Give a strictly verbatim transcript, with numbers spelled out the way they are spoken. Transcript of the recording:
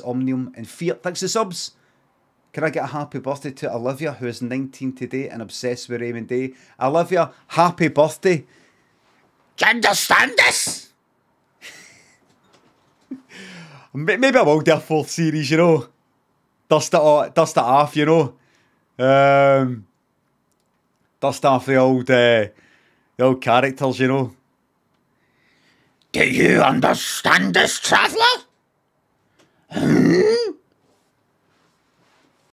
Omnium and Fear. Thanks for the subs. Can I get a happy birthday to Olivia, who is nineteen today and obsessed with Raymond Day? Olivia, happy birthday. Do you understand this? Maybe I will do a fourth series, you know. Dust it off, dust it off, you know. Um, dust off the old, uh, the old characters, you know. Do you understand this, traveller? Hmm?